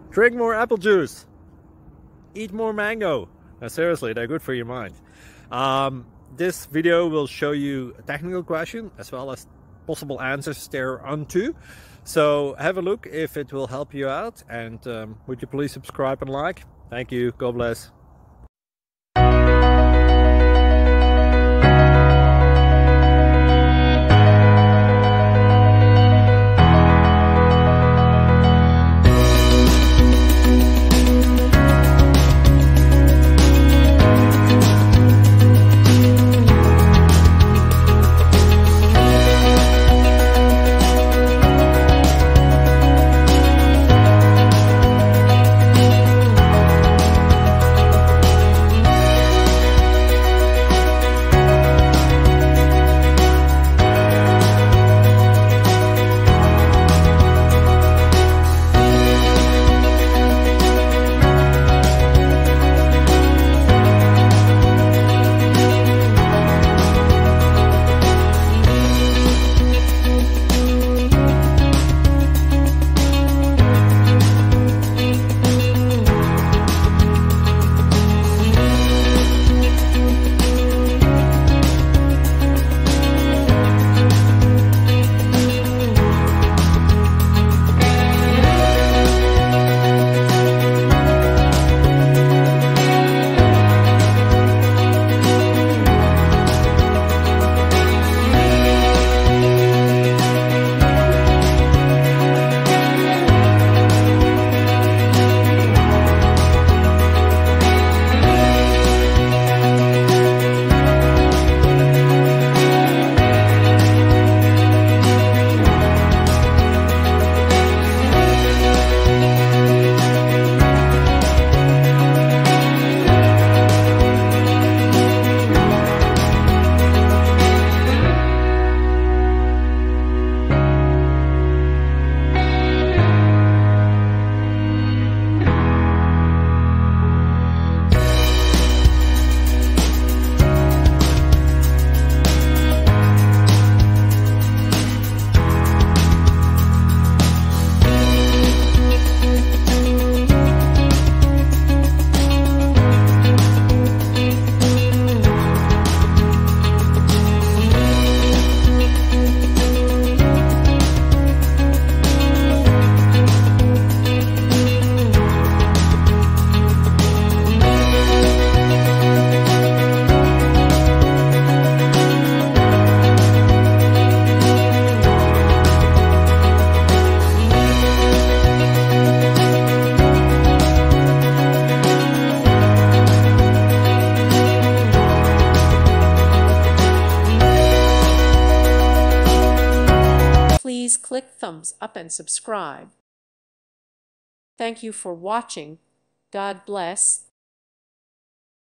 Drink more apple juice. Eat more mango. Seriously, they're good for your mind. This video will show you a technical question as well as possible answers thereunto. So have a look if it will help you out, and would you please subscribe and like? Thank you. God bless. Please click thumbs up and subscribe. Thank you for watching. God bless.